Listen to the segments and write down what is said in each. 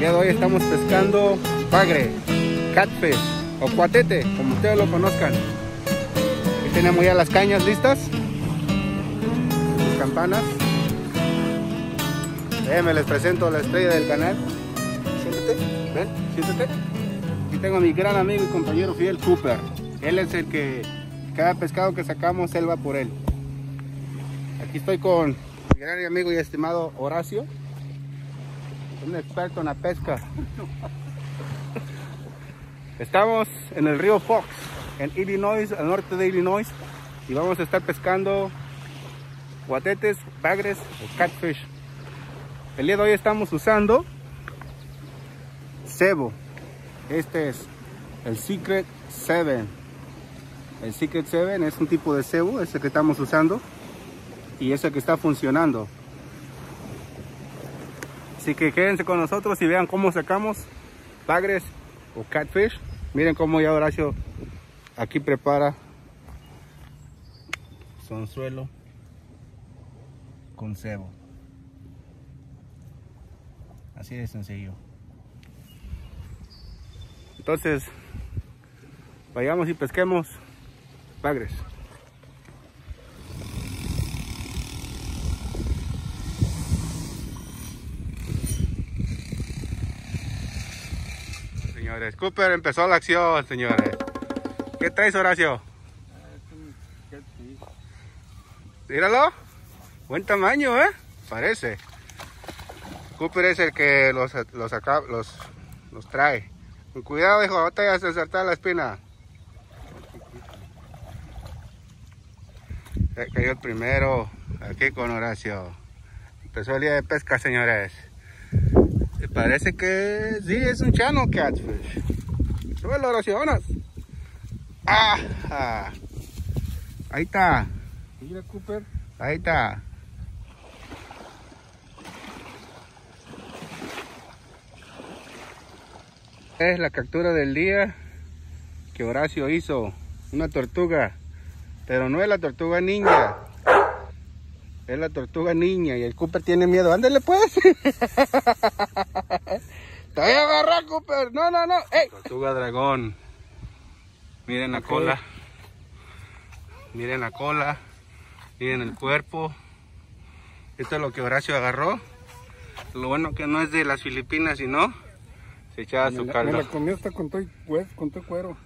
día de hoy estamos pescando bagre, catfish o cuatete, como ustedes lo conozcan. Aquí tenemos ya las cañas listas, las campanas. Déjenme les presento a la estrella del canal. Siéntate, ven, siéntate. Aquí tengo a mi gran amigo y compañero fiel, Cooper. Él es el que cada pescado que sacamos, él va por él. Aquí estoy con mi gran amigo y estimado Horacio, un experto en la pesca. Estamos en el río Fox, en Illinois, al norte de Illinois, y vamos a estar pescando guatetes, bagres o catfish. El día de hoy estamos usando cebo. Este es el Secret 7. El Secret 7 es un tipo de cebo, ese que estamos usando, y ese que está funcionando. Así que quédense con nosotros y vean cómo sacamos bagres o catfish. Miren cómo ya Horacio aquí prepara su anzuelo con cebo. Así de sencillo. Entonces, vayamos y pesquemos bagres. Señores, Cooper empezó la acción, señores. ¿Qué traes, Horacio? Míralo. Buen tamaño, parece. Cooper es el que los trae. Con cuidado, hijo, no te vayas a saltar la espina. Se cayó el primero aquí con Horacio. Empezó el día de pesca, señores. Y parece que sí, es un channel catfish. Súbelo, Horacio, vámonos. ¡Ah! Ahí está. Mira, Cooper. Ahí está. Es la captura del día que Horacio hizo. Una tortuga. Pero no es la tortuga niña. Es la tortuga niña y el Cooper tiene miedo. ¡Ándale pues! ¡Te voy a agarrar, Cooper! ¡No, no, no! ¡Ey! Tortuga dragón. Miren la cola. Miren la cola. Miren el cuerpo. Esto es lo que Horacio agarró. Lo bueno que no es de las Filipinas, sino se echaba su caldo. Me la comió hasta con todo cuero.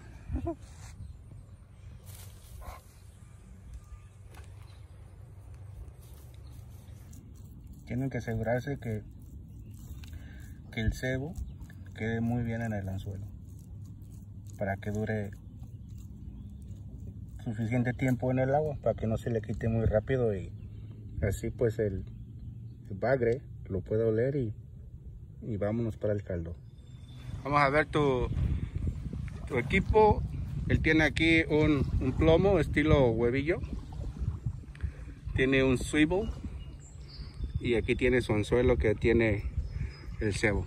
Tienen que asegurarse que el cebo quede muy bien en el anzuelo para que dure suficiente tiempo en el agua, para que no se le quite muy rápido y así pues el bagre lo pueda oler y vámonos para el caldo. Vamos a ver tu equipo. Él tiene aquí un plomo estilo huevillo, tiene un swivel y aquí tiene su anzuelo que tiene el cebo.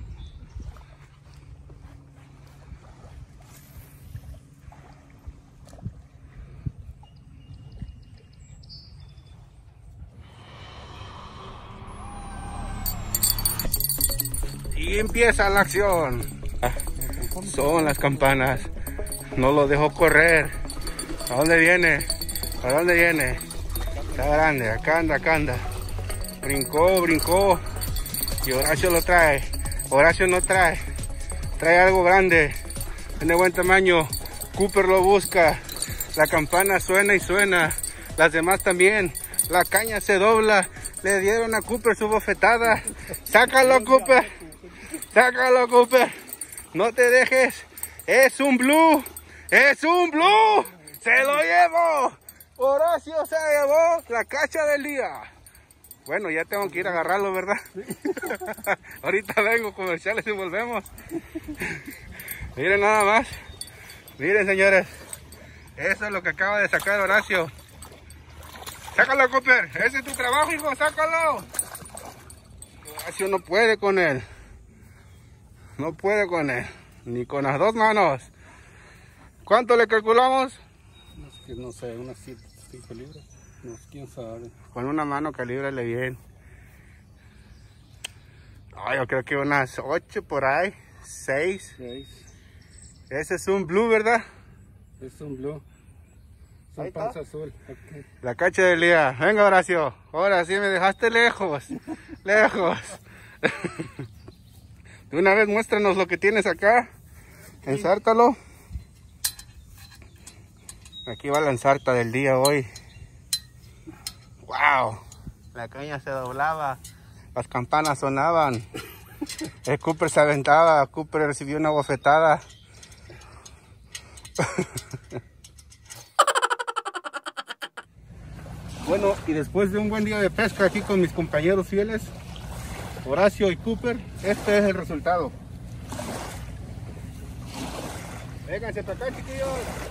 Y empieza la acción. Son las campanas. No lo dejó correr. ¿A dónde viene? ¿A dónde viene? Está grande. Acá anda, acá anda. Brincó. Y Horacio lo trae. Horacio no trae. Trae algo grande. Tiene buen tamaño. Cooper lo busca. La campana suena y suena. Las demás también. La caña se dobla. Le dieron a Cooper su bofetada. Sácalo, Cooper. Sácalo, Cooper. No te dejes. Es un blue. Es un blue. Se lo llevo. Horacio se llevó la cacha del día. Bueno, ya tengo que ir a agarrarlo, ¿verdad? Ahorita vengo comerciales y volvemos. Miren nada más. Miren, señores. Eso es lo que acaba de sacar Horacio. Sácalo, Cooper. Ese es tu trabajo, hijo. Sácalo. Horacio no puede con él. No puede con él. Ni con las dos manos. ¿Cuánto le calculamos? No sé, unas 5 libras. No, quién sabe. Con una mano calíbrale bien. Oh, yo creo que unas 8 por ahí, 6. 6. Ese es un blue, ¿verdad? Es un blue. Es Ahí un está. panza azul. Okay. La cacha del día. Venga, Horacio. Ahora sí me dejaste lejos. Lejos. De una vez muéstranos lo que tienes acá. Ensártalo. Aquí va la ensarta del día hoy. Wow. La caña se doblaba. Las campanas sonaban. El Cooper se aventaba. Cooper recibió una bofetada. Bueno, y después de un buen día de pesca aquí con mis compañeros fieles, Horacio y Cooper, este es el resultado. Vénganse para acá, chiquillos.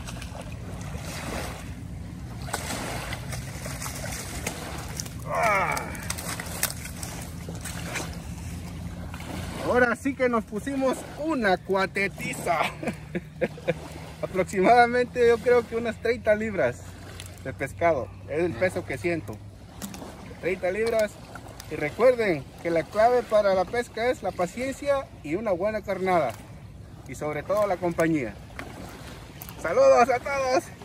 Ahora sí que nos pusimos una cuatetiza. Aproximadamente yo creo que unas 30 libras de pescado. Es el peso que siento. 30 libras. Y recuerden que la clave para la pesca es la paciencia y una buena carnada. Y sobre todo la compañía. Saludos a todos.